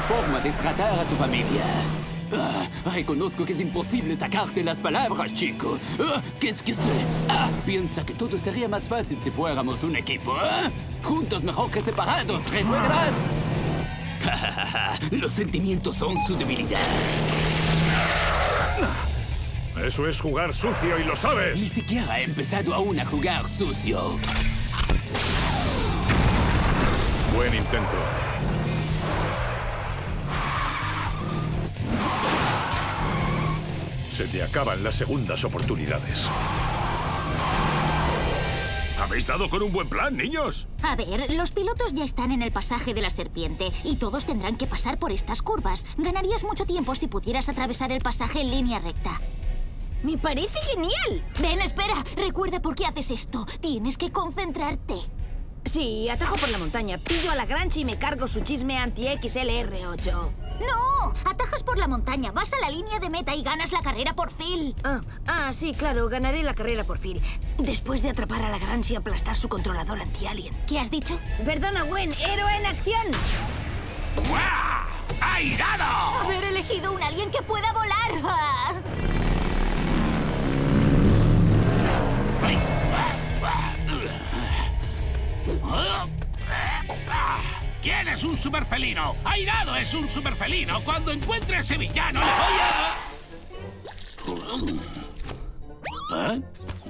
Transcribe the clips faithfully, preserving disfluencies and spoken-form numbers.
forma de tratar a tu familia. Ah, reconozco que es imposible sacarte las palabras, chico. Ah, ¿Qué es que sé? Ah, piensa que todo sería más fácil si fuéramos un equipo. ¿Ah? Juntos mejor que separados, ¿recuerdas? Los sentimientos son su debilidad. Eso es jugar sucio y lo sabes. Ni siquiera he empezado aún a jugar sucio. Buen intento. Se te acaban las segundas oportunidades. ¿Habéis dado con un buen plan, niños? A ver, los pilotos ya están en el pasaje de la serpiente y todos tendrán que pasar por estas curvas. Ganarías mucho tiempo si pudieras atravesar el pasaje en línea recta. ¡Me parece genial! Ven, espera. Recuerda por qué haces esto. Tienes que concentrarte. Sí, atajo por la montaña, pillo a Lagrange y me cargo su chisme anti-X L R ocho. ¡No! Atajas por la montaña, vas a la línea de meta y ganas la carrera por Phil. Ah, ah, sí, claro, ganaré la carrera por Phil. Después de atrapar a Lagrange y aplastar su controlador anti-alien. ¿Qué has dicho? Perdona, Gwen, héroe en acción. ¡Guau! ¡Airado! Haber elegido un alien que pueda volar. Ah. ¿Quién es un superfelino? Airado es un superfelino. Cuando encuentre a ese villano, le voy a... ¿Eh?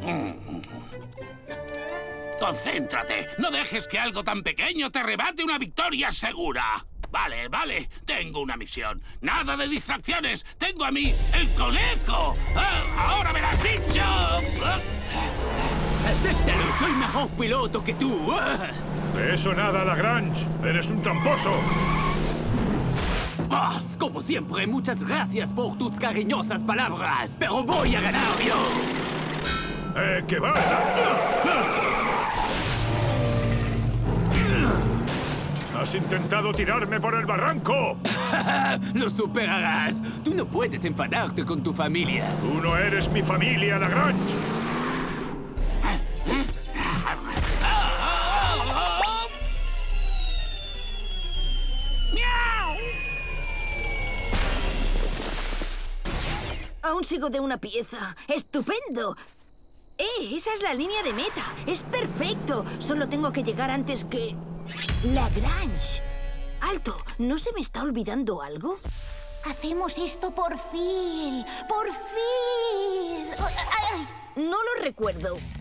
Concéntrate. No dejes que algo tan pequeño te arrebate una victoria segura. Vale, vale. Tengo una misión. Nada de distracciones. Tengo a mí, el conejo. Ah, ¡ahora me lo has dicho! Ah. ¡Acéptalo! ¡Soy mejor piloto que tú! De eso nada, Lagrange. Eres un tramposo. Ah, como siempre, muchas gracias por tus cariñosas palabras. Pero voy a ganar yo. Eh, ¿qué vas a...? ¿Has intentado tirarme por el barranco? Lo superarás. Tú no puedes enfadarte con tu familia. Tú no eres mi familia, Lagrange. Aún sigo de una pieza. ¡Estupendo! ¡Eh! Esa es la línea de meta. ¡Es perfecto! Solo tengo que llegar antes que... Lagrange. ¡Alto! ¿No se me está olvidando algo? Hacemos esto por Phil. ¡Por Phil! No lo recuerdo.